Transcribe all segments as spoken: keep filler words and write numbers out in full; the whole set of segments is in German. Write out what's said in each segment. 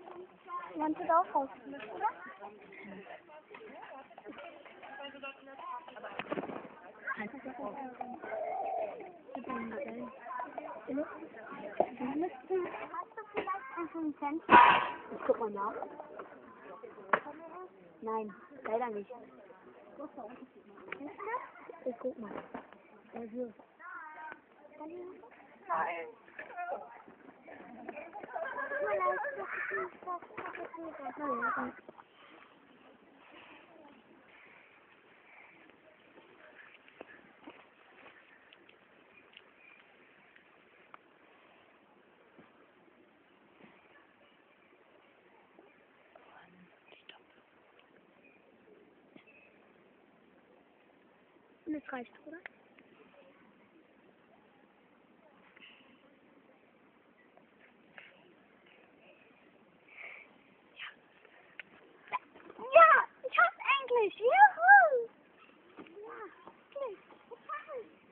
Kannst du da auch rausfliegen, oder? Wir müssten, hast du vielleicht einen fünf Cent? Ich guck mal nach. Nein, leider nicht. Ich guck mal. Also. Nein. Tut mir leid, das ist nicht das Paket. Das reicht, oder? Ja, ich hab's endlich. Juhu! Ja, endlich. Ich hab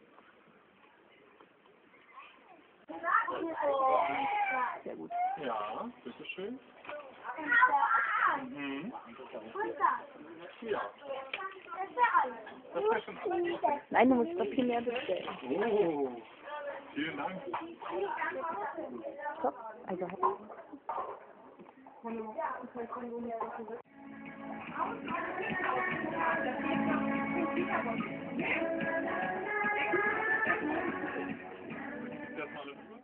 es. Sehr gut. Ja, bitteschön. Mhm. Ja. Das wäre schon alles. Nein, du musst doch viel mehr bestellen. Oh, vielen Dank. Top. Also. Das mal